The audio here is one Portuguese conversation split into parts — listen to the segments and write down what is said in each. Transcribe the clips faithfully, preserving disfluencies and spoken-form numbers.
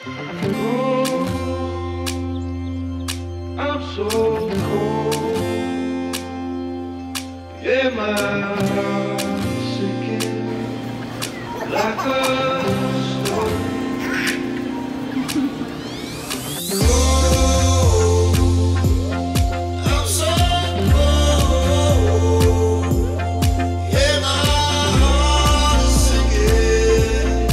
I'm so cold. Yeah, my heart's sinking like a stone. Cold. I'm so cold. Yeah, my heart's sinking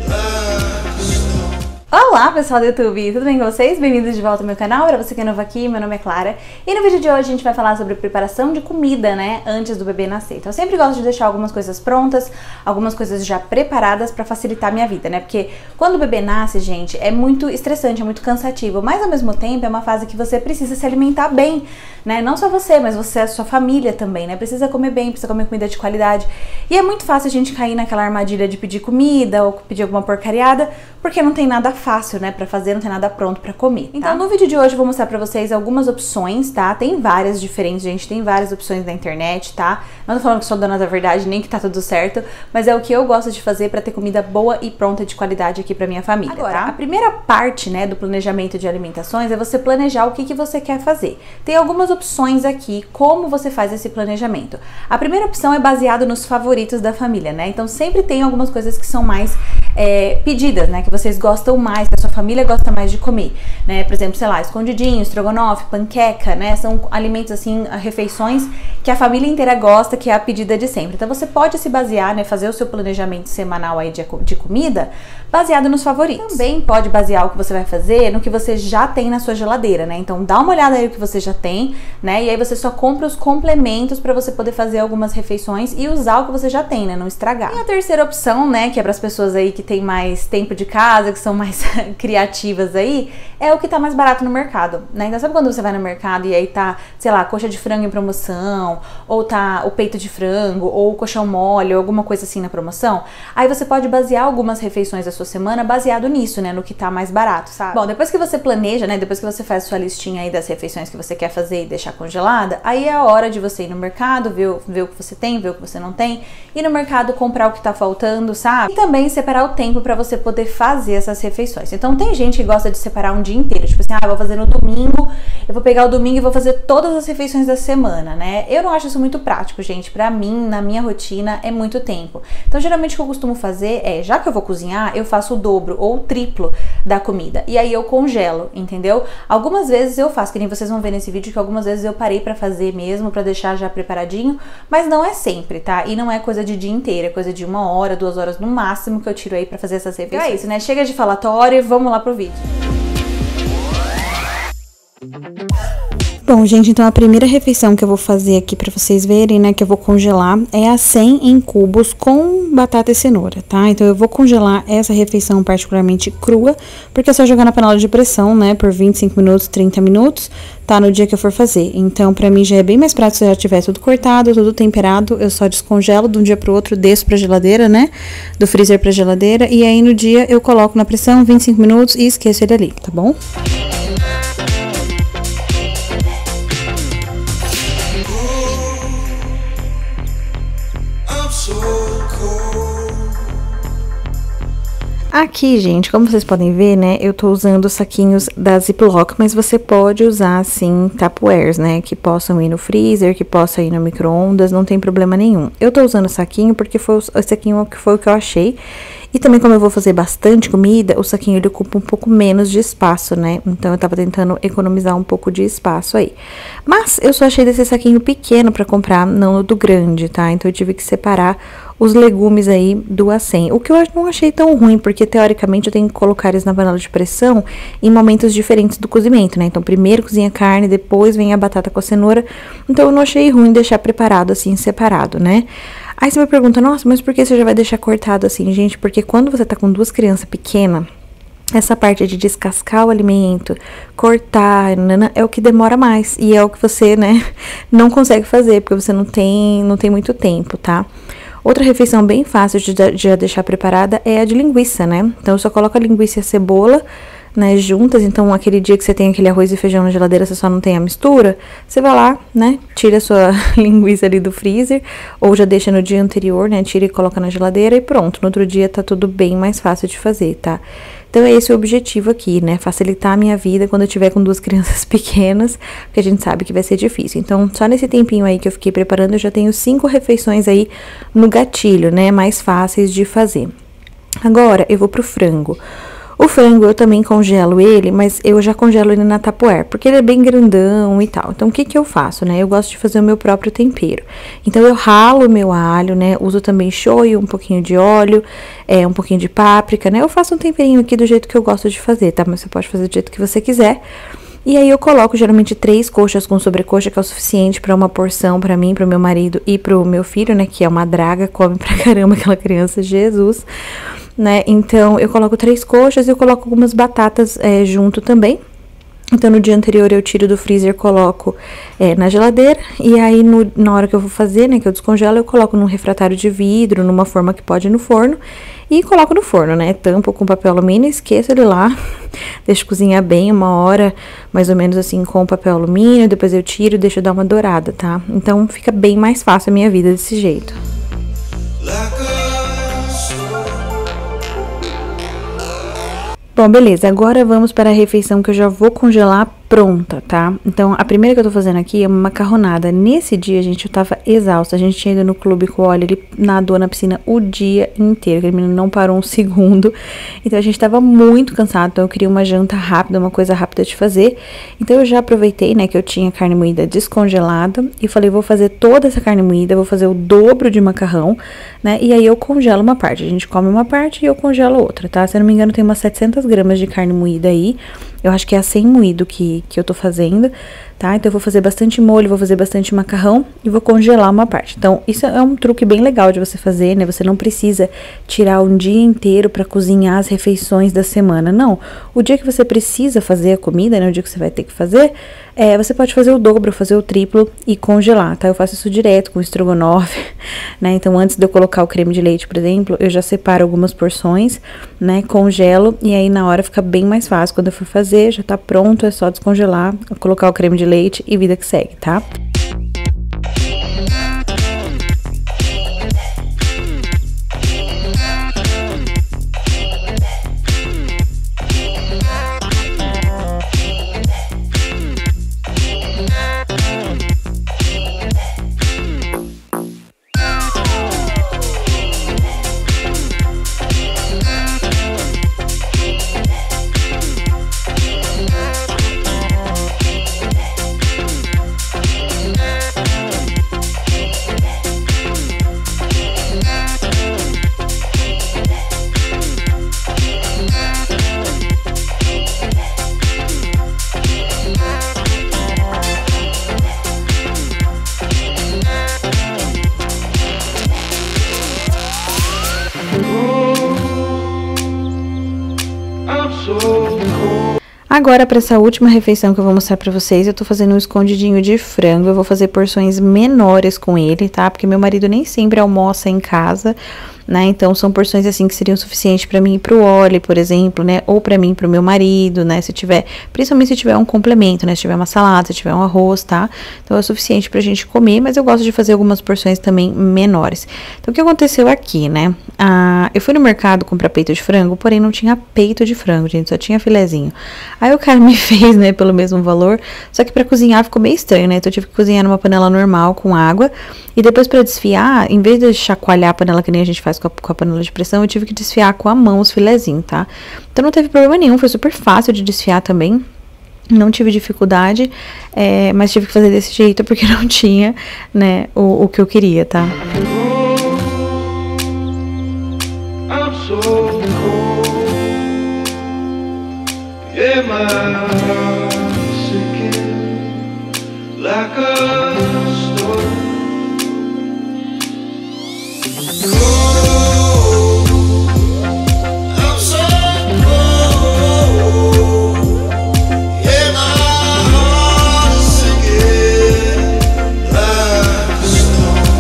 like a stone. Olá pessoal do YouTube, tudo bem com vocês? Bem-vindos de volta ao meu canal. Para você que é novo aqui, meu nome é Clara e no vídeo de hoje a gente vai falar sobre preparação de comida, né, antes do bebê nascer. Então eu sempre gosto de deixar algumas coisas prontas, algumas coisas já preparadas para facilitar a minha vida, né, porque quando o bebê nasce, gente, é muito estressante, é muito cansativo, mas ao mesmo tempo é uma fase que você precisa se alimentar bem, né, não só você, mas você, a sua família também, né, precisa comer bem, precisa comer comida de qualidade e é muito fácil a gente cair naquela armadilha de pedir comida ou pedir alguma porcariada, porque não tem nada fácil, né, pra fazer, não tem nada pronto pra comer, tá? Então no vídeo de hoje eu vou mostrar pra vocês algumas opções, tá? Tem várias diferentes, gente, tem várias opções na internet, tá? Não tô falando que sou dona da verdade, nem que tá tudo certo, mas é o que eu gosto de fazer pra ter comida boa e pronta de qualidade aqui pra minha família. Agora, tá? A primeira parte, né, do planejamento de alimentações é você planejar o que que você quer fazer. Tem algumas opções aqui, como você faz esse planejamento. A primeira opção é baseado nos favoritos da família, né? Então sempre tem algumas coisas que são mais é, pedidas, né, que vocês gostam mais, que a sua família gosta mais de comer, né? Por exemplo, sei lá, escondidinho, estrogonofe, panqueca, né? São alimentos assim, refeições que a família inteira gosta, que é a pedida de sempre. Então você pode se basear, né, fazer o seu planejamento semanal aí de, de comida baseado nos favoritos. Também pode basear o que você vai fazer no que você já tem na sua geladeira, né? Então dá uma olhada aí no que você já tem, né? E aí você só compra os complementos para você poder fazer algumas refeições e usar o que você já tem, né? Não estragar. E a terceira opção, né, que é para as pessoas aí que tem mais tempo de casa, que são mais criativas aí, é o que tá mais barato no mercado, né? Então sabe quando você vai no mercado e aí tá, sei lá, coxa de frango em promoção, ou tá o peito de frango, ou o colchão mole, ou alguma coisa assim na promoção? Aí você pode basear algumas refeições da sua semana baseado nisso, né? No que tá mais barato, sabe? Bom, depois que você planeja, né? Depois que você faz a sua listinha aí das refeições que você quer fazer e deixar congelada, aí é a hora de você ir no mercado, ver, ver o que você tem, ver o que você não tem, ir no mercado comprar o que tá faltando, sabe? E também separar o tempo pra você poder fazer essas refeições. Então tem gente que gosta de separar um dia inteiro, tipo assim, ah, eu vou fazer no domingo, eu vou pegar o domingo e vou fazer todas as refeições da semana, né? Eu não acho isso muito prático, gente. Pra mim, na minha rotina, é muito tempo. Então geralmente o que eu costumo fazer é, já que eu vou cozinhar, eu faço o dobro ou o triplo da comida. E aí eu congelo, entendeu? Algumas vezes eu faço, que nem vocês vão ver nesse vídeo, que algumas vezes eu parei pra fazer mesmo, pra deixar já preparadinho, mas não é sempre, tá? E não é coisa de dia inteiro, é coisa de uma hora, duas horas no máximo que eu tiro aí pra fazer essas refeições. Então é isso, né? Chega de falatório e vamos lá pro vídeo. Bom, gente, então a primeira refeição que eu vou fazer aqui pra vocês verem, né, que eu vou congelar, é a cem em cubos com batata e cenoura, tá? Então eu vou congelar essa refeição particularmente crua, porque é só jogar na panela de pressão, né, por vinte e cinco minutos, trinta minutos, tá? No dia que eu for fazer. Então pra mim já é bem mais prático se já tiver tudo cortado, tudo temperado, eu só descongelo de um dia pro outro, desço pra geladeira, né, do freezer pra geladeira, e aí no dia eu coloco na pressão vinte e cinco minutos e esqueço ele ali, tá bom? Aqui, gente, como vocês podem ver, né, eu tô usando saquinhos da Ziploc, mas você pode usar, assim, Tupperwares, né, que possam ir no freezer, que possam ir no micro-ondas, não tem problema nenhum. Eu tô usando saquinho porque foi o saquinho que foi o que eu achei. E também, como eu vou fazer bastante comida, o saquinho ele ocupa um pouco menos de espaço, né? Então eu tava tentando economizar um pouco de espaço aí. Mas eu só achei desse saquinho pequeno pra comprar, não do grande, tá? Então eu tive que separar os legumes aí do A cem. O que eu não achei tão ruim, porque teoricamente eu tenho que colocar eles na panela de pressão em momentos diferentes do cozimento, né? Então primeiro cozinha a carne, depois vem a batata com a cenoura. Então eu não achei ruim deixar preparado assim, separado, né? Aí você me pergunta, nossa, mas por que você já vai deixar cortado assim, gente? Porque quando você tá com duas crianças pequenas, essa parte de descascar o alimento, cortar, nanana, é o que demora mais. E é o que você, né, não consegue fazer, porque você não tem, não tem muito tempo, tá? Outra refeição bem fácil de já deixar preparada é a de linguiça, né? Então, eu só coloco a linguiça e a cebola, né, juntas. Então, aquele dia que você tem aquele arroz e feijão na geladeira, você só não tem a mistura, você vai lá, né, tira a sua linguiça ali do freezer, ou já deixa no dia anterior, né, tira e coloca na geladeira e pronto. No outro dia tá tudo bem mais fácil de fazer, tá? Então é esse o objetivo aqui, né? Facilitar a minha vida quando eu tiver com duas crianças pequenas, porque a gente sabe que vai ser difícil. Então, só nesse tempinho aí que eu fiquei preparando, eu já tenho cinco refeições aí no gatilho, né? Mais fáceis de fazer. Agora, eu vou pro frango. O frango eu também congelo ele, mas eu já congelo ele na Tupperware, porque ele é bem grandão e tal. Então, o que que eu faço, né? Eu gosto de fazer o meu próprio tempero. Então, eu ralo o meu alho, né? Uso também shoyu, um pouquinho de óleo, é, um pouquinho de páprica, né? Eu faço um temperinho aqui do jeito que eu gosto de fazer, tá? Mas você pode fazer do jeito que você quiser. E aí, eu coloco geralmente três coxas com sobrecoxa, que é o suficiente para uma porção para mim, para o meu marido e para o meu filho, né? Que é uma draga, come pra caramba aquela criança, Jesus. Né? Então, eu coloco três coxas e eu coloco algumas batatas é, junto também. Então, no dia anterior eu tiro do freezer, coloco é, na geladeira. E aí, no, na hora que eu vou fazer, né, que eu descongelo, eu coloco num refratário de vidro, numa forma que pode ir no forno. E coloco no forno, né? Tampo com papel alumínio, esqueço ele lá. Deixo cozinhar bem, uma hora, mais ou menos assim, com papel alumínio. Depois eu tiro e deixo dar uma dourada, tá? Então, fica bem mais fácil a minha vida desse jeito. Bom, beleza, agora vamos para a refeição que eu já vou congelar pronta, tá? Então, a primeira que eu tô fazendo aqui é uma macarronada. Nesse dia, gente, eu tava exausta. A gente tinha ido no clube com o Oli, ele nadou na piscina o dia inteiro, aquele menino não parou um segundo. Então, a gente tava muito cansado, então eu queria uma janta rápida, uma coisa rápida de fazer. Então, eu já aproveitei, né, que eu tinha carne moída descongelada e falei, vou fazer toda essa carne moída, vou fazer o dobro de macarrão, né? E aí, eu congelo uma parte. A gente come uma parte e eu congelo outra, tá? Se eu não me engano, tem umas setecentas gramas de carne moída aí. Eu acho que é a sem moído que, que eu tô fazendo, tá? Então, eu vou fazer bastante molho, vou fazer bastante macarrão e vou congelar uma parte. Então, isso é um truque bem legal de você fazer, né? Você não precisa tirar um dia inteiro pra cozinhar as refeições da semana, não. O dia que você precisa fazer a comida, né? O dia que você vai ter que fazer, é, você pode fazer o dobro, fazer o triplo e congelar, tá? Eu faço isso direto com estrogonofe, né? Então, antes de eu colocar o creme de leite, por exemplo, eu já separo algumas porções, né? Congelo e aí, na hora, fica bem mais fácil. Quando eu for fazer, já tá pronto, é só descongelar, colocar o creme de leite e vida que segue, tá? Agora, para essa última refeição que eu vou mostrar pra vocês, eu tô fazendo um escondidinho de frango. Eu vou fazer porções menores com ele, tá? Porque meu marido nem sempre almoça em casa, né? Então, são porções assim que seriam suficientes pra mim e pro Oli, por exemplo, né? Ou pra mim e pro meu marido, né? Se tiver, principalmente se tiver um complemento, né? Se tiver uma salada, se tiver um arroz, tá? Então, é suficiente pra gente comer, mas eu gosto de fazer algumas porções também menores. Então, o que aconteceu aqui, né? Ah, eu fui no mercado comprar peito de frango, porém não tinha peito de frango, gente, só tinha filezinho. Aí o cara me fez, né, pelo mesmo valor, só que pra cozinhar ficou meio estranho, né? Então, eu tive que cozinhar numa panela normal com água e depois pra desfiar, em vez de chacoalhar a panela que nem a gente faz com a, com a panela de pressão, eu tive que desfiar com a mão os filezinhos, tá? Então, não teve problema nenhum, foi super fácil de desfiar também. Não tive dificuldade, é, mas tive que fazer desse jeito porque não tinha, né, o, o que eu queria, tá? I'm so cold. Yeah, my heart's sinking like a storm. Cold. I'm so cold. Yeah, my heart's sinking like a storm.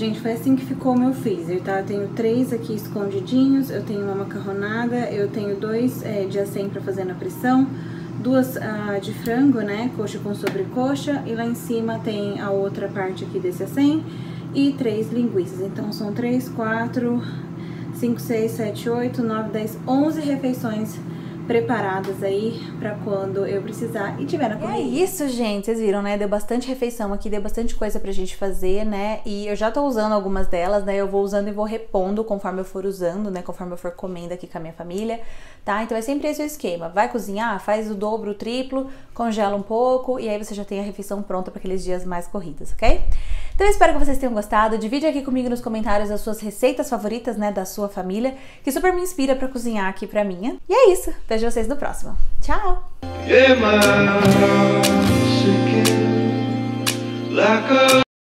gente, foi assim que ficou o meu freezer, tá? Eu tenho três aqui escondidinhos, eu tenho uma macarronada, eu tenho dois é, de acém pra fazer na pressão, duas ah, de frango, né, coxa com sobrecoxa, e lá em cima tem a outra parte aqui desse acém, e três linguiças. Então são três, quatro, cinco, seis, sete, oito, nove, dez, onze refeições preparadas aí pra quando eu precisar e tiver na comida. É isso, gente, vocês viram, né? Deu bastante refeição aqui, deu bastante coisa pra gente fazer, né? E eu já tô usando algumas delas, né? Eu vou usando e vou repondo conforme eu for usando, né? Conforme eu for comendo aqui com a minha família, tá? Então é sempre esse o esquema. Vai cozinhar, faz o dobro, o triplo, congela um pouco e aí você já tem a refeição pronta pra aqueles dias mais corridos, ok? Então eu espero que vocês tenham gostado. Divide aqui comigo nos comentários as suas receitas favoritas, né, da sua família, que super me inspira pra cozinhar aqui pra minha. E é isso. Vejo vocês no próximo. Tchau! Yeah, my heart's sinking like a